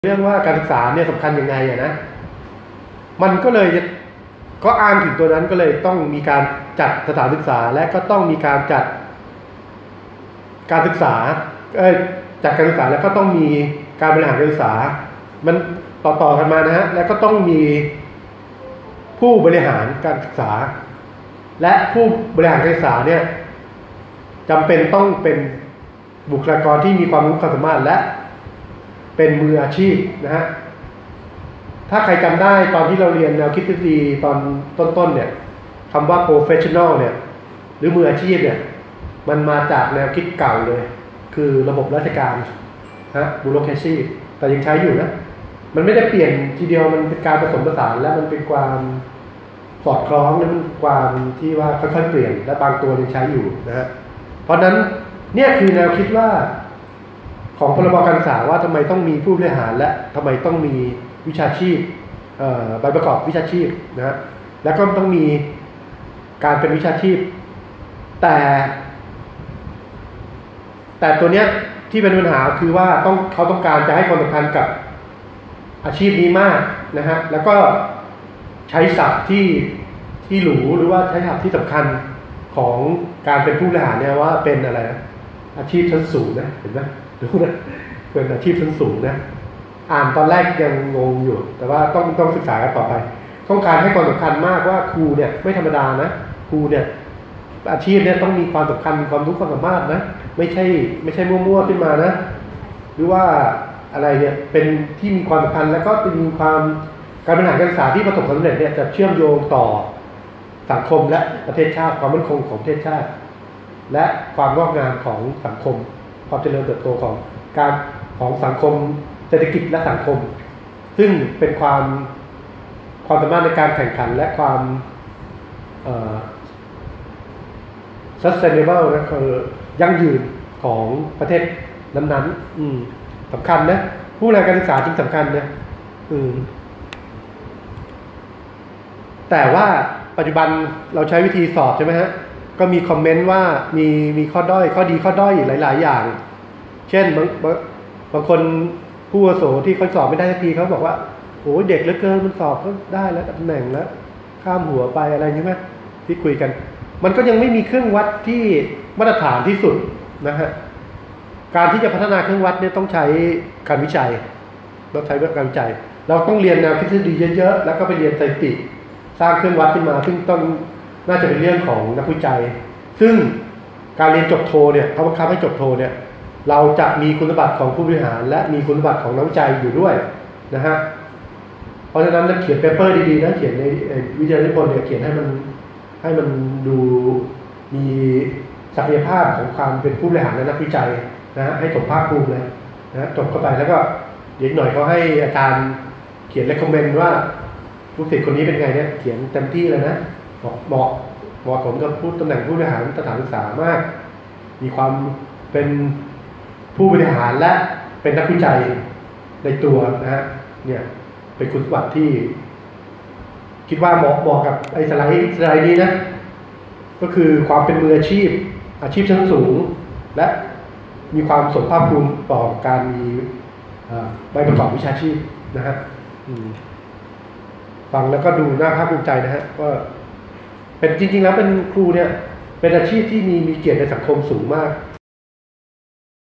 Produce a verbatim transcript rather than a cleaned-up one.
เรื่องว่าการศึกษาเนี่ยสำคัญยังไงอะนะมันก็เลยก็อ้างถึงตัวนั้นก็เลยต้องมีการจัดสถานศึกษาและก็ต้องมีการจัดการศึกษาเอ่อจัดการศึกษาแล้วก็ต้องมีการบริหารการศึกษามันต่อๆกันมานะฮะแล้วก็ต้องมีผู้บริหารการศึกษาและผู้บริหารการศึกษาเนี่ยจำเป็นต้องเป็นบุคลากรที่มีความรู้ความสามารถและเป็นมืออาชีพนะฮะถ้าใครจำได้ตอนที่เราเรียนแนวคิดทฤษฎีตอนต้นๆเนี่ยคำว่า professional เนี่ยหรือมืออาชีพเนี่ยมันมาจากแนวคิดเก่าเลยคือระบบราชการฮะ bureaucracy แต่ยังใช้อยู่นะมันไม่ได้เปลี่ยนทีเดียวมันเป็นการผสมผสานและมันเป็นความสอดคล้องและมันความที่ว่าค่อยๆเปลี่ยนและบางตัวยังใช้อยู่นะฮะเพราะนั้นเนี่ยคือแนวคิดว่าของพรบการศึกษาว่าทำไมต้องมีผู้บริหารและทำไมต้องมีวิชาชีพใบประกอบวิชาชีพนะฮะแล้วก็ต้องมีการเป็นวิชาชีพแต่แต่ตัวเนี้ยที่เป็นปัญหาคือว่าต้องเขาต้องการจะให้ความสำคัญกับอาชีพนี้มากนะฮะแล้วก็ใช้ศัพท์ที่ที่หรูหรือว่าใช้ศัพท์ที่สำคัญของการเป็นผู้บริหารเนี่ยว่าเป็นอะไรนะอาชีพชั้นสูงนะเห็นไหมรู้นะเป็นอาชีพชั้นสูงนะอ่านตอนแรกยังงงอยู่แต่ว่าต้องต้องศึกษากันต่อไปต้องการให้ความสำคัญมากว่าครูเนี่ยไม่ธรรมดานะครูเนี่ยอาชีพเนี่ยต้องมีความสำคัญความรู้ความสามารถนะไม่ใช่ไม่ใช่มั่วๆขึ้นมานะหรือว่าอะไรเนี่ยเป็นที่มีความสำคัญแล้วก็มีความการบริหารการศึกษาที่ประสบความสำเร็จเนี่ยจะเชื่อมโยงต่อสังคมและประเทศชาติความมั่นคงของประเทศชาติและความงอกงามของสังคมความเจริญเติบโตของการของสังคมเศรษฐกิจและสังคมซึ่งเป็นความความสามารถในการแข่งขันและความเอ่อ sustainable นะคือยั่งยืนของประเทศนั้นๆอืมสำคัญนะผู้บริหารการศึกษาจริงสำคัญนะอืมแต่ว่าปัจจุบันเราใช้วิธีสอบใช่ไหมฮะก็มีคอมเมนต์ว่ามีมีข้อด้อยข้อดีข้อด้อยหลายๆอย่างเช่นบางบางบางคนผู้อาวุโสที่เขาสอบไม่ได้สักทีเขาบอกว่าโอ้เด็กเหลือเกินมันสอบก็ได้แล้วตำแหน่งแล้วข้ามหัวไปอะไรใช่ไหมที่คุยกันมันก็ยังไม่มีเครื่องวัดที่มาตรฐานที่สุดนะฮะการที่จะพัฒนาเครื่องวัดเนี่ยต้องใช้การวิจัยต้องใช้การวิจัยเราต้องเรียนแนวคิดทฤษฎีเยอะๆแล้วก็ไปเรียนสถิติสร้างเครื่องวัดขึ้นมาซึ่งต้องน่าจะเป็นเรื่องของนักวิจัยซึ่งการเรียนจบโทเนี่ยเขาบังคับให้จบโทเนี่ยเราจะมีคุณสมบัติของผู้บริหารและมีคุณสมบัติของนักวิจัยอยู่ด้วยนะฮะเพราะฉะนั้นเขียนเปเปอร์ดีๆนะเขียนในวิทยานิพนธ์เนี่ยเขียนให้มันให้มันดูมีศักยภาพของความเป็นผู้บริหารและนักวิจัยนะฮะให้สมภาคภูมิเลยนะจบเข้าไปแล้วก็เดี๋ยวหน่อยเขาให้อาจารย์เขียน recommend ว่าลูกศิษย์คนนี้เป็นไงเนี่ยเขียนเต็มที่เลยนะบอกเหมาะเหมาะสมกับผู้ตำแหน่งผู้บริหารสถานศึกษามากมีความเป็นผู้บริหารและเป็นนักวิจัยในตัวนะฮะเนี่ยเป็นคุณสมบัติที่คิดว่าเหมาะเหมาะกับไอ้สไลด์สไลด์นี้นะก็คือความเป็นมืออาชีพอาชีพชั้นสูงและมีความสมภาคภูมิต่อการมีใบประกอบวิชาชีพนะฮะฟังแล้วก็ดูน่าภาคภูมิใจนะฮะก็เป็นจริงๆแล้วเป็นครูเนี่ยเป็นอาชีพที่มีมีเกียรติในสังคมสูงมาก